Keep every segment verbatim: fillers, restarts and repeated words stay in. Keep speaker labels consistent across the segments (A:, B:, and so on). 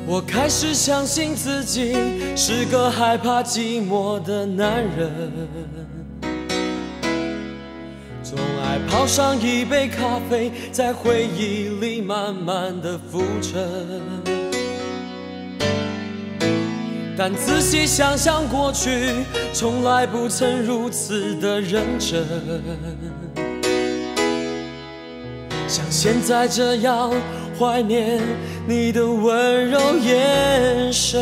A: 我开始相信自己是个害怕寂寞的男人，总爱泡上一杯咖啡，在回忆里慢慢的浮沉。但仔细想想过去，从来不曾如此的认真，像现在这样怀念你的温柔眼神。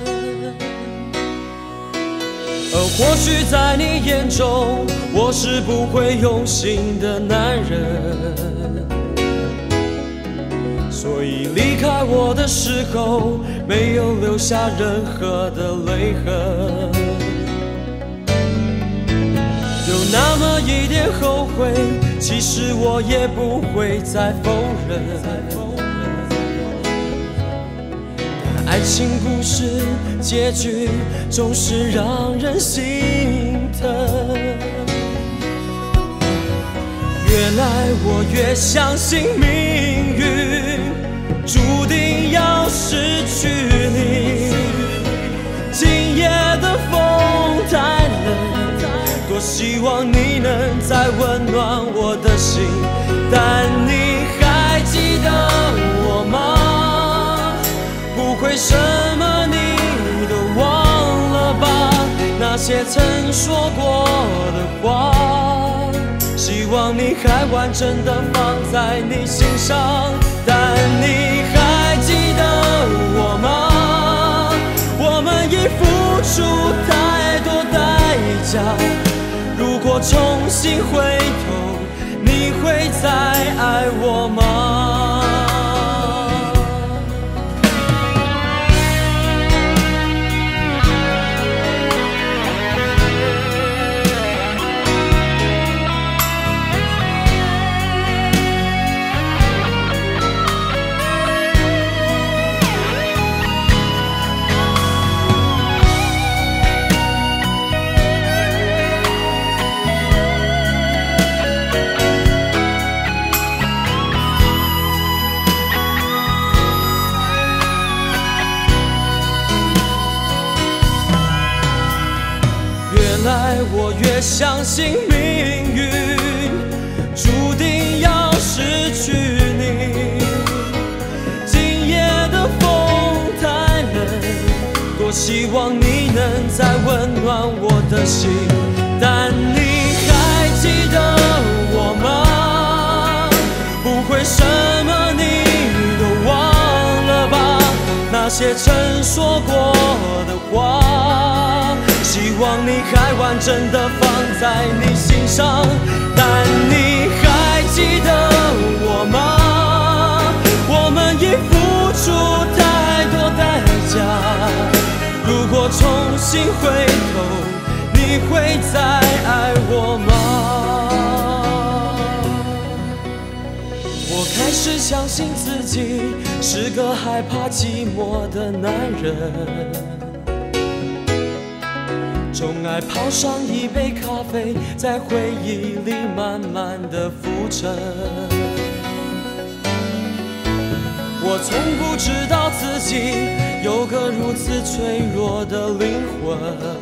A: 而或许在你眼中，我是不会用心的男人，所以离开我的时候，没有留下任何的泪痕。有那么一点后悔，其实我也不会再否认。爱情故事结局总是让人心疼，越来我越相信命运注定要失去你。今夜的风太冷，多希望你能再温暖我的心，但你还记得我吗？不会什么你都忘了吧，那些曾说过的话，希望你还完整的放在你心上。但你还记得我吗？我们已付出太多代价，如果重新回头，你会再爱我吗？越来我越相信命运注定要失去你。今夜的风太冷，多希望你能再温暖我的心。但你还记得我吗？不会什么你都忘了吧，那些曾说过的话，希望你还完整的放在你心上。但你还记得我吗？我们已付出太多代价，如果重新回头，你会再爱我吗？我开始相信自己是个害怕寂寞的男人，总爱泡上一杯咖啡，在回忆里慢慢的浮沉。我从不知道自己有个如此脆弱的灵魂，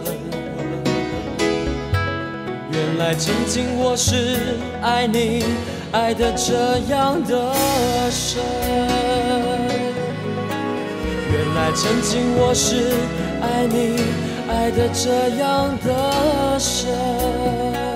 A: 原来曾经我是爱你，爱得这样的深。原来曾经我是爱你，爱得这样的深。